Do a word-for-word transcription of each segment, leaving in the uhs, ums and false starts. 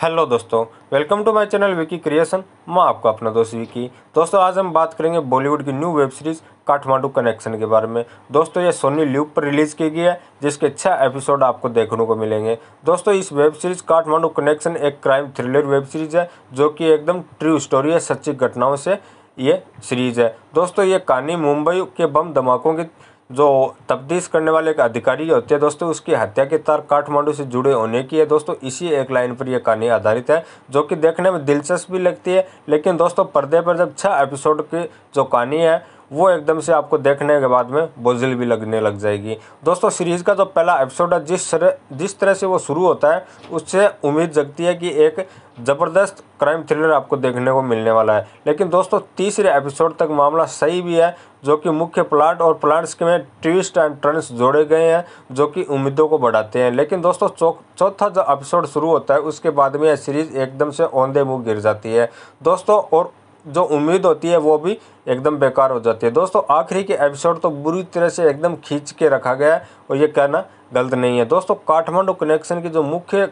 Hello दोस्तों, welcome to my channel Vicky creation. मैं आपका अपना दोस्त विकी। दोस्तों आज हम बात करेंगे बॉलीवुड की new web series Kathmandu connection के बारे में। दोस्तों ये सोनी लिव पर रिलीज़ की गई है, जिसके छह एपिसोड आपको देखने को मिलेंगे। दोस्तों इस वेब सीरीज़ काठमांडू कनेक्शन एक क्राइम थ्रिलर वेब सीरीज़ है, जो कि एकदम ट्रू स्टोरी है, सच्ची घटनाओं से ये सीरीज़ है। दोस्तों ये कहानी मुंबई के बम धमाकों की जो तफ्तीश करने वाले एक अधिकारी होते हैं दोस्तों, उसकी हत्या के तार काठमांडू से जुड़े होने की है। दोस्तों इसी एक लाइन पर यह कहानी आधारित है, जो कि देखने में दिलचस्प भी लगती है। लेकिन दोस्तों पर्दे पर जब छह एपिसोड की जो कहानी है वो एकदम से आपको देखने के बाद में बोझिल भी लगने लग जाएगी। दोस्तों सीरीज़ का जो पहला एपिसोड है, जिस तरह जिस तरह से वो शुरू होता है, उससे उम्मीद जगती है कि एक ज़बरदस्त क्राइम थ्रिलर आपको देखने को मिलने वाला है। लेकिन दोस्तों तीसरे एपिसोड तक मामला सही भी है, जो कि मुख्य प्लाट और प्लाट्स के में ट्विस्ट एंड टर्न्स जोड़े गए हैं, जो कि उम्मीदों को बढ़ाते हैं। लेकिन दोस्तों चौथा जो एपिसोड शुरू होता है, उसके बाद में यह सीरीज़ एकदम से औंधे मुँह गिर जाती है दोस्तों, और जो उम्मीद होती है वो भी एकदम बेकार हो जाती है। दोस्तों आखिरी के एपिसोड तो बुरी तरह से एकदम खींच के रखा गया है, और ये कहना गलत नहीं है। दोस्तों काठमांडू कनेक्शन की जो मुख्य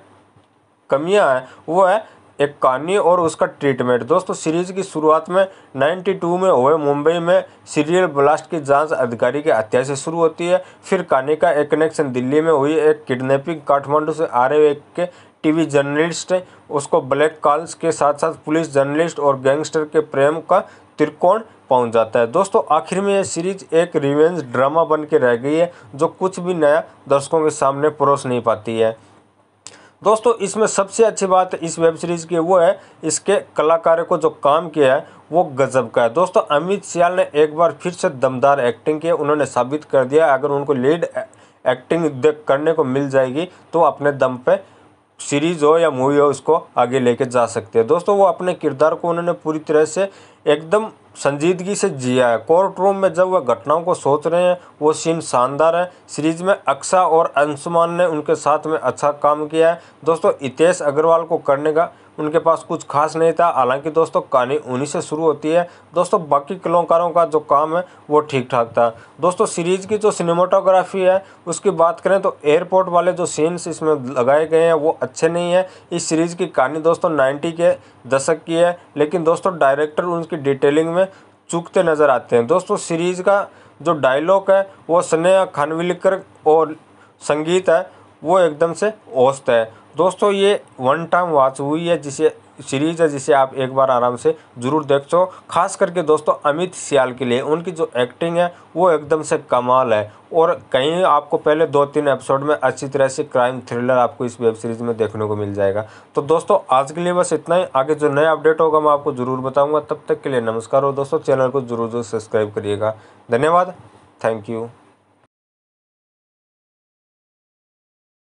कमियां हैं वो है एक कहानी और उसका ट्रीटमेंट। दोस्तों सीरीज की शुरुआत में बानवे में हुए मुंबई में सीरियल ब्लास्ट की जांच अधिकारी की हत्या से शुरू होती है। फिर कहानी का एक कनेक्शन दिल्ली में हुई एक किडनैपिंग, काठमांडू से आ रहे एक के टीवी जर्नलिस्ट उसको ब्लैक कॉल्स के साथ साथ पुलिस, जर्नलिस्ट और गैंगस्टर के प्रेम का त्रिकोण पहुंच जाता है। दोस्तों आखिर में यह सीरीज एक रिवेंज ड्रामा बन के रह गई है, जो कुछ भी नया दर्शकों के सामने परोस नहीं पाती है। दोस्तों इसमें सबसे अच्छी बात इस वेब सीरीज़ की वो है इसके कलाकारों को जो काम किया है वो गजब का है। दोस्तों अमित सियाल ने एक बार फिर से दमदार एक्टिंग की। उन्होंने साबित कर दिया अगर उनको लीड एक्टिंग करने को मिल जाएगी तो अपने दम पे सीरीज़ हो या मूवी हो उसको आगे लेके जा सकते हैं। दोस्तों वो अपने किरदार को उन्होंने पूरी तरह से एकदम संजीदगी से जिया है। कोर्ट रूम में जब वह घटनाओं को सोच रहे हैं वो सीन शानदार है। सीरीज में अक्षा और अंशुमान ने उनके साथ में अच्छा काम किया है। दोस्तों हितेश अग्रवाल को करने का उनके पास कुछ खास नहीं था, हालांकि दोस्तों कहानी उन्हीं से शुरू होती है। दोस्तों बाकी कलाकारों का जो काम है वो ठीक ठाक था। दोस्तों सीरीज की जो सिनेमाटोग्राफी है उसकी बात करें तो एयरपोर्ट वाले जो सीन्स इसमें लगाए गए हैं वो अच्छे नहीं है। इस सीरीज की कहानी दोस्तों नाइन्टी के दशक की है, लेकिन दोस्तों डायरेक्टर उनकी डिटेलिंग में चूकते नज़र आते हैं। दोस्तों सीरीज़ का जो डायलॉग है वो स्नेहा खानविलकर और संगीत है वो एकदम से औसत है। दोस्तों ये वन टाइम वॉच हुई है, जिसे सीरीज़ है जिसे आप एक बार आराम से ज़रूर देख सो। खास करके दोस्तों अमित सियाल के लिए उनकी जो एक्टिंग है वो एकदम से कमाल है, और कहीं आपको पहले दो तीन एपिसोड में अच्छी तरह से क्राइम थ्रिलर आपको इस वेब सीरीज़ में देखने को मिल जाएगा। तो दोस्तों आज के लिए बस इतना ही। आगे जो नया अपडेट होगा मैं आपको ज़रूर बताऊँगा। तब तक के लिए नमस्कार, और दोस्तों चैनल को ज़रूर ज़रूर सब्सक्राइब करिएगा। धन्यवाद, थैंक यू।